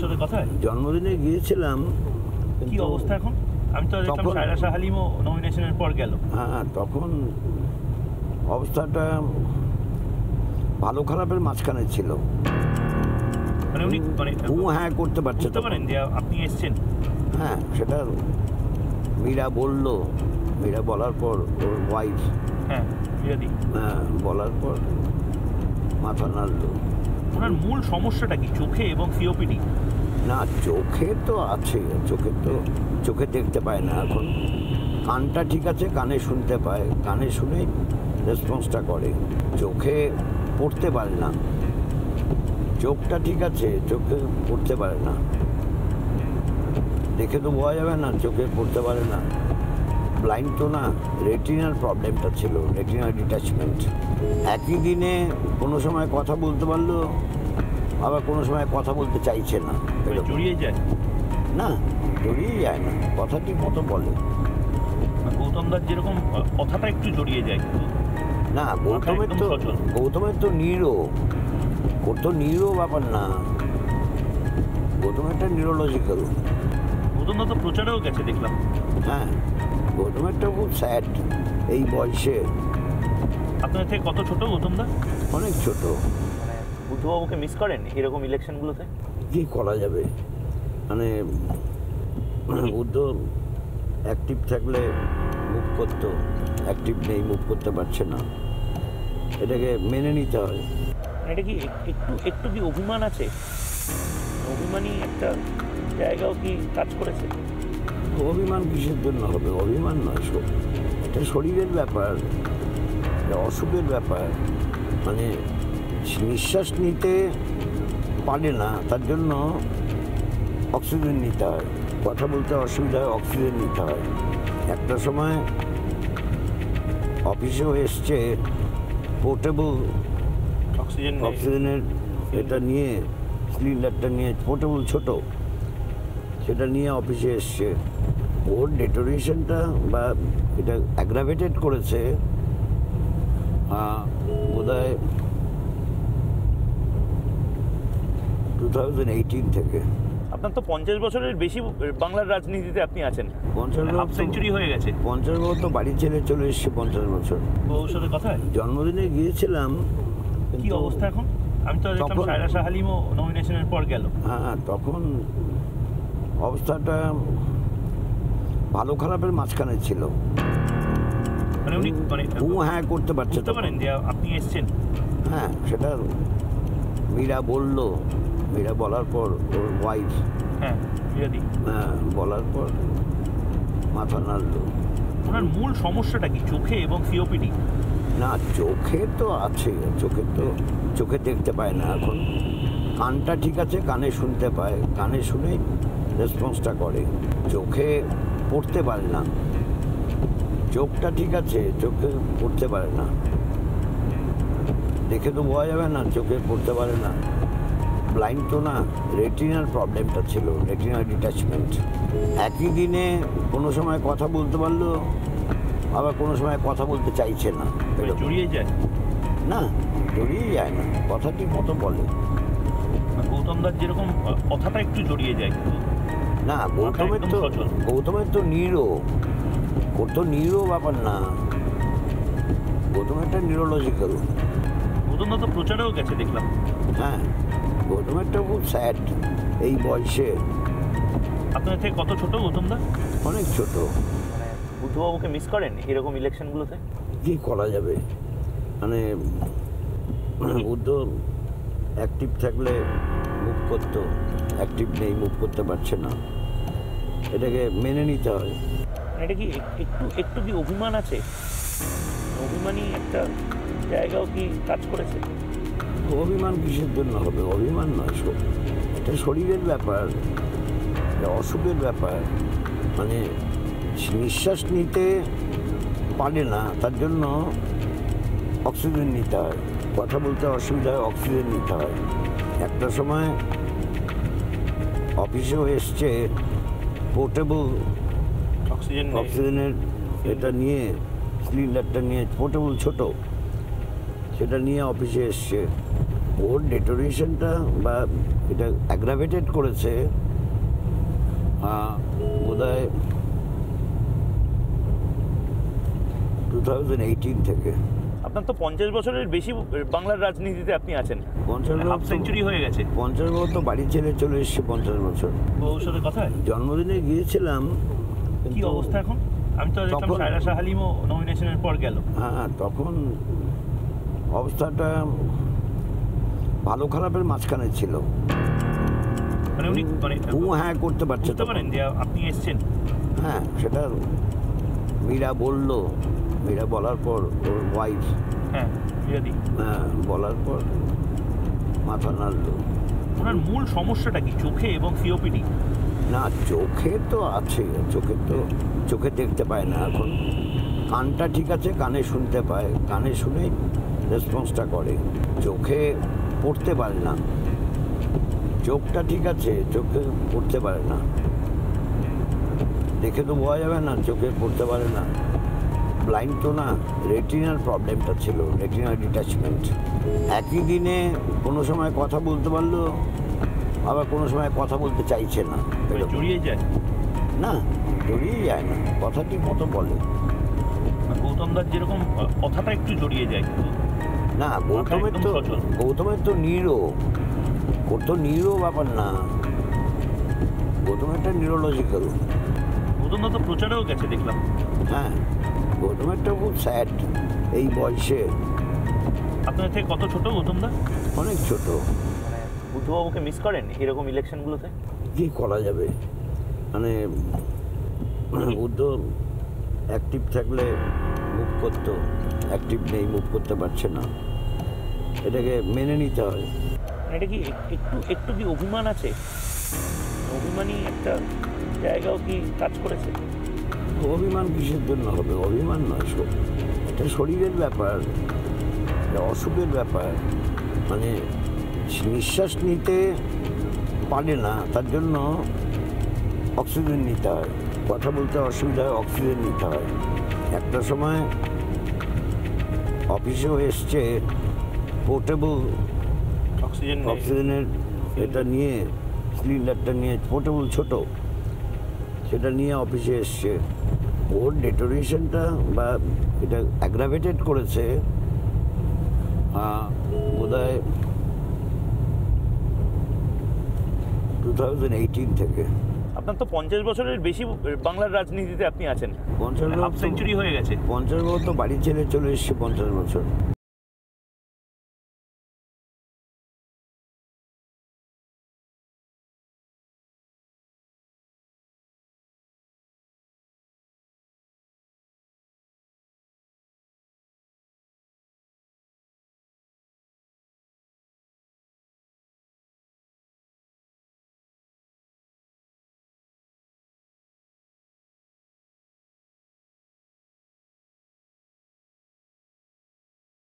ভবিষ্যতে কথায় জন্মদিনে গিয়েছিলাম। কি অবস্থা এখন? আমি তো দেখলাম সায়রা শাহ হালিমও নমিনেশনের পর গেল। হ্যাঁ, তখন অবস্থাটা ভালো খারাপের মাঝখানে ছিল। মানে উনি হ্যাঁ করতে পারছে, বুঝতে পারেন যে আপনি এসছেন। হ্যাঁ, সেটা মীরা বলার পর ওর ওয়াইফ বলার পর মাথা নাড়লো। ওনার মূল সমস্যাটা কি, চোখে এবং সিওপিডি? না, চোখে তো আছে, চোখে দেখতে পায় না এখন। কানটা ঠিক আছে, কানে শুনতে পায়, কানে শুনে রেসপন্সটা করে, চোখে পড়তে পারে না। চোখটা ঠিক আছে, চোখে পড়তে পারে না। দেখে তো বোঝা যাবে না, চোখে পড়তে পারে না। ব্লাইন্ড তো না, রেটিনার প্রবলেমটা ছিল, রেটিনার ডিট্যাচমেন্ট। একই দিনে কোনো সময় কথা বলতে পারলো, আবার কোনো সময় কথা বলতে চাইছে না। জড়িয়ে যায় না, জড়িয়ে যায় না, কথা ঠিক মতো বলে। গৌতম দাস যেরকম কথাটা একটু জড়িয়ে যায়, না গৌতমের তো নিরো ব্যাপার না, গৌতমেরটা নিউরোলজিক্যাল। গৌতম দা তো প্রচারেও গেছে দেখলাম। হ্যাঁ, গৌতমেরটা খুব স্যাড এই বয়সে। আপনার থেকে কত ছোট গৌতম দা? অনেক ছোট। মানে বুদ্ধবাবুকে মিস করেন এরকম ইলেকশনগুলোতে? কি করা যাবে, মানে বুদ্ধ অ্যাক্টিভ থাকলে মুভ করতো, অ্যাক্টিভ নেই, মুভ করতে পারছে না, এটাকে মেনে নিতে হয়। এটা কি একটু কি অভিমান আছে? অভিমানী একটা জায়গাও কি কাজ করেছে? অভিমান কিসের জন্য হবে? অভিমান নয়, এটা শরীরের ব্যাপার, এটা অসুখের ব্যাপার। মানে নিঃশ্বাস নিতে পারে না, তার জন্য অক্সিজেন নিতে হয়। কথা বলতে অসুবিধা হয়, অক্সিজেন নিতে হয়। একটা সময় অফিসেও এসছে পোর্টেবল অক্সিজেনের এটা নিয়ে, সিলিন্ডারটা নিয়ে, পোর্টেবল ছোট, সেটা নিয়ে অফিসে এসছে। ওর ডেটোরেশনটা বা এটা অ্যাগ্রাভেটেড করেছে বোধহয় 2018 থেকে। আপনার তো 50 বছরের বেশি বাংলার রাজনীতিতে আপনি আছেন। 50 সেঞ্চুরি হয়ে গেছে। 50 বছর তো বাড়ি ছেড়ে চলে এসেছে। 50 বছর ভবিষ্যতে কথায় জন্মদিনে গিয়েছিলাম। কি অবস্থা এখন? আমি তো দেখলাম সায়রা শাহ হালিমও নমিনেশনের পর গেল। হ্যাঁ, তখন অবস্থাটা ভালো খারাপের মাঝখানে ছিল। মানে উনি হ্যাঁ করতে পারছে, বুঝতে পারেন যে আপনি এসছেন। হ্যাঁ, সেটা মীরা বলার পর ওর ওয়াইফ বলার পর মাথা নাড়লো। ওনার মূল সমস্যাটা কি, চোখে এবং সিওপিডি? না, চোখে তো আছে, চোখে দেখতে পায় না এখন। কানটা ঠিক আছে, কানে শুনতে পায়, কানে শুনে রেসপন্সটা করে, চোখে পড়তে পারে না। চোখটা ঠিক আছে, চোখে পড়তে পারে না। দেখে তো বোঝা যাবে না, চোখে পড়তে পারে না। ব্লাইন্ড তো না, রেটিনার প্রবলেমটা ছিল, রেটিনার ডিট্যাচমেন্ট। একই দিনে কোনো সময় কথা বলতে পারলো, আবার কোনো সময় কথা বলতে চাইছে না। জড়িয়ে যায় না, জড়িয়ে যায় না, কথা ঠিক মতো বলে। গৌতম দাস যেরকম কথাটা একটু জড়িয়ে যায়। না, গৌতমের তো নিরো ব্যাপার না, গৌতমেরটা নিউরোলজিক্যাল। গৌতম দা তো প্রচারেও গেছে দেখলাম। হ্যাঁ, গৌতমেরটা খুব স্যাড এই বয়সে। আপনার থেকে কত ছোট গৌতম দা? অনেক ছোট। মানে বুদ্ধবাবুকে মিস করেন এরকম ইলেকশনগুলোতে? কি করা যাবে, মানে বুদ্ধ অ্যাক্টিভ থাকলে মুভ করতো, অ্যাক্টিভ নেই, মুভ করতে পারছে না, এটাকে মেনে নিতে হয়। এটা কি একটু কি অভিমান আছে? অভিমানী একটা জায়গাও কি কাজ করেছে? অভিমান কিসের জন্য হবে? অভিমান নয়, এটা শরীরের ব্যাপার, এটা অসুখের ব্যাপার। মানে নিঃশ্বাস নিতে পারে না, তার জন্য অক্সিজেন নিতে হয়। কথা বলতে অসুবিধা হয়, অক্সিজেন নিতে হয়। একটা সময় অফিসেও এসছে পোর্টেবল অক্সিজেনের এটা নিয়ে, সিলিন্ডারটা নিয়ে, পোর্টেবল ছোট, সেটা নিয়ে অফিসে এসছে। ওর ডেটোরেশনটা বা এটা অ্যাগ্রাভেটেড করেছে বোধহয় 2018 থেকে। আপনার তো 50 বছরের বেশি বাংলার রাজনীতিতে আপনি আছেন, 50 হাফ সেঞ্চুরি হয়ে গেছে। 50 বছর তো বাড়ি ছেড়ে চলে এসেছে। 50 বছর বউর সাথে কথা হয়? জন্মদিনে গিয়েছিলাম। কি কিন্তু অবস্থা এখন? আমি তো দেখলাম তখন- সায়রা শাহ আলীমও নমিনেশনের পর গেল। হ্যাঁ, তখন অবস্থাটা ভালো খারাপের মাঝখানে ছিল। মানে উনি মানে হ্যাঁ করতে পারছে বুঝতে তখন। পারেন যে আপনি এসছেন। হ্যাঁ, সেটা মীরা বললো। মীরা বলার পর ওর ওয়াইফ হ্যাঁ, বিরাদি। বলার পর মাথা নাড়লো। ওনার মূল সমস্যাটা কি? চোখে এবং সিওপিডি? না, চোখে তো আছে, চোখে দেখতে পায় না এখন। কানটা ঠিক আছে, কানে শুনতে পায়, কানে শুনে রেসপন্সটা করে। চোখে পড়তে পারে না। চোখটা ঠিক আছে, চোখে পড়তে পারে না। দেখে তো বোঝা যাবে না, চোখে পড়তে পারে না। ব্লাইন্ড তো না, রেটিনার প্রবলেমটা ছিল, রেটিনার ডিট্যাচমেন্ট। একই দিনে কোনো সময় কথা বলতে পারলো, আবার কোনো সময় কথা বলতে চাইছে না। এরকম। জড়িয়ে যায় না, জড়িয়ে যায় না, কথা ঠিক মতো বলে। গৌতম দাস যেরকম কথাটা একটু জড়িয়ে যায়, কিন্তু না, গৌতমের একদম তো সচল। গৌতমের তো নিরো, ওর তো নিরো ব্যাপার না। গৌতমেরটা নিউরোলজিক্যাল। গৌতম দা তো প্রচারেও গেছে দেখলাম। হ্যাঁ, গৌতমেরটা খুব স্যাড এই বয়সে। আপনার থেকে কত ছোট গৌতম দা? অনেক ছোট। মানে বুদ্ধবাবুকে মিস করেন এরকম ইলেকশনগুলোতে? কি করা যাবে, মানে বুদ্ধ অ্যাক্টিভ থাকলে মুভ করতো, অ্যাক্টিভ নেই, মুভ করতে পারছে না। এটাকে মেনে নিতে হয়। এটা কি একটু কি অভিমান আছে? অভিমানী একটা জায়গাও কি কাজ করেছে? অভিমান কিসের জন্য হবে? অভিমান নয়, এটা শরীরের ব্যাপার, এটা অসুখের ব্যাপার। মানে নিঃশ্বাস নিতে পারে না, তার জন্য অক্সিজেন নিতে হয়। কথা বলতে অসুবিধা হয়, অক্সিজেন নিতে হয়। একটা সময় অফিসেও এসছে পোর্টেবল অক্সিজেনের এটা নিয়ে, সিলিন্ডারটা নিয়ে, পোর্টেবল ছোট, সেটা নিয়ে অফিসে এসছে। ওর ডেটোরেশনটা বা এটা অ্যাগ্রাভেটেড করেছে বোধহয় 2018 থেকে। আপনার তো 50 বছরের বেশি বাংলার রাজনীতিতে আপনি আছেন, 50 হাফ সেঞ্চুরি হয়ে গেছে। 50 বছর তো বাড়ি ছেড়ে চলে এসছে। 50 বছর